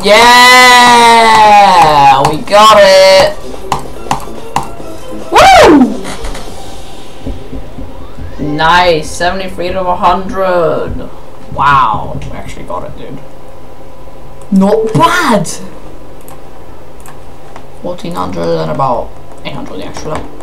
Yeah! We got it! Woo! Nice! 73 to 100. Wow. We actually got it, dude. Not bad! 1400 and about 800 extra.